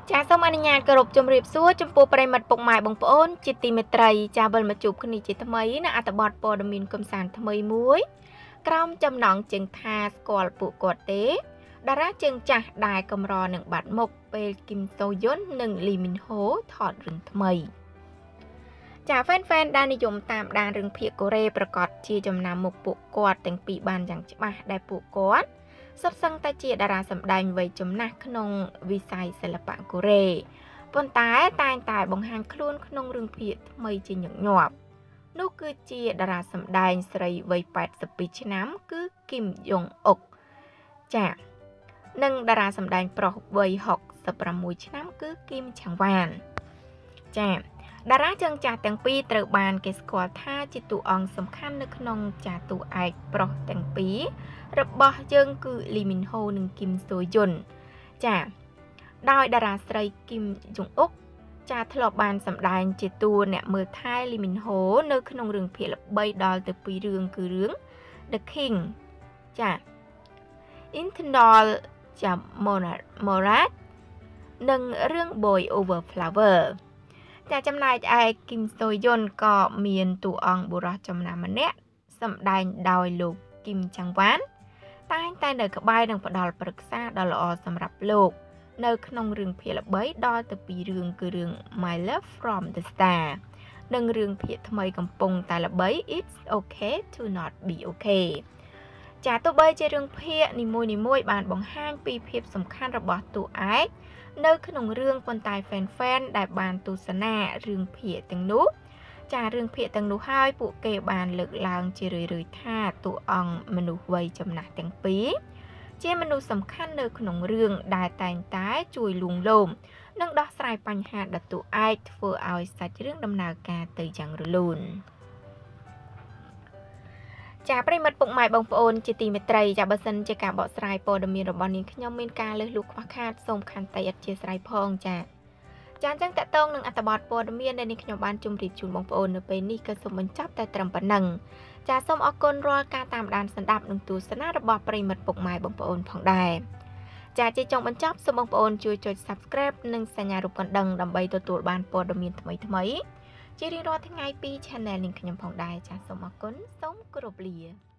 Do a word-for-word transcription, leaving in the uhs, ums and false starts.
ចាសូមអនុញ្ញាតគោរពជំរាបសួរចំពោះប្រិយមិត្តពុកម៉ែបងប្អូនជាទីមេត្រីចាវិលមកជួបគ្នាជាថ្មីនៅអត្ថបទព័ត៌មានកំសាន្តថ្មីមួយក្រោមចំណងជើងថាស្គាល់ពួកគាត់ទេតារាជើងចាស់ដែលកម្រនឹងបាត់មុខពេលគឹមសូយុននិងលីមីនហូថតរឿងថ្មីចាហ្វេនហ្វេនដែលនិយមតាមដានរឿងភាគកូរ៉េប្រកាសជាចំណាំមុខពួកគាត់ទាំងពីរបានយ៉ាងច្បាស់ដែលពួកគាត់សុទ្ធសឹងតែជាតារាសម្ដែងវ័យចំណាស់ក្នុងវិស័យសិល្បៈកូរ៉េប៉ុន្តែតែងតែបង្ហាញខ្លួនក្នុងរឿងភាគថ្មីជាញឹកញាប់នោះគឺជាតារាសម្ដែងស្រីវ័យแปดสิบពីរឆ្នាំគឺគឹមយ៉ុងអុកចានិងតារាសម្ដែងប្រុសវ័យหกสิบหกឆ្នាំគឺគឹមឆាំងវ៉ានចាតារាជើងចាស់ទាំងពីរត្រូវបានគេស្គាល់ថាជាតួអង្គសំខាន់នៅក្នុងចាតួឯកប្រុសទាំងពីររបស់យើងគឺលីមីនហូនិងគឹមសូយុនចាដោយតារាស្រីគឹមយ៉ុងអុកចាធ្លាប់បានសម្ដែងជាតួអ្នកមើលថែលីមីនហូនៅក្នុងរឿងភាគល្បីដល់ទៅពីររឿងគឺរឿង The King ចា Internal ចា Morat និងរឿង Boy Over Flowerតែចំណែកឯគឹមសូយុនក៏មានតួអង្គបុរសចំណាស់ម្នាក់សម្ដែងដោយលោកគឹមឆាំងវ៉ានតែងតែនៅក្បែរនិងផ្ដល់ប្រឹក្សាដ៏ល្អសម្រាប់លោកនៅក្នុងរឿងភាគល្បីដល់ទៅពីររឿងគឺរឿង My Love from the Star និងរឿងភាគថ្មីកំពុងតែល្បី It's Okay to Not Be Okay ចាទោះបីជារឿងភាគនីមួយៗបានបង្ហាញពីភាពសំខាន់របស់តួឯកនៅក្នុងរឿងប៉ុន្តែ fan-fan ដែលបានទស្សនារឿងភាគទាំងនោះចារឿងភាគទាំងនោះហើយពួកគេបានលើកឡើងជារឿយៗថាតួអង្គមនុស្សវ័យចំណាស់ទាំងពីរជាមនុស្សសំខាន់នៅក្នុងរឿងដែលតែងតែជួយលួងលោមនិងដោះស្រាយបញ្ហាដែលតួឯកធ្វើឲ្យសាច់រឿងដំណើរការទៅយ៉ាងរលូនចាប្រិមិត្តពុកម៉ែបងប្អូនជាទីមេត្រីចាបើសិនជាការបកស្រាយព័ត៌មានរបស់នាងខ្ញុំមានការលើសលួសខ្វះខាតសូមខន្តីអធិស្ឋានផងចាចាអញ្ចឹងតកតងនឹងអត្ថបទព័ត៌មានដែលនាងខ្ញុំបានជម្រាបជូនបងប្អូននៅពេលនេះក៏សូមបញ្ចប់តែត្រឹមប៉ុណ្ណឹងចាសូមអរគុណរាល់ការតាមដានស្ដាប់និងទស្សនារបស់ប្រិមិត្តពុកម៉ែបងប្អូនផងដែរចាជាចុងបញ្ចប់សូមបងប្អូនជួយចុច Subscribe និងសញ្ញារូបកណ្ដឹងដើម្បីទទួលបានព័ត៌មានថ្មីៗជារៀងរាល់ថ្ងៃពី Channel នាងខ្ញុំផងដែរចាសូមអរគុណសូមគោរពលា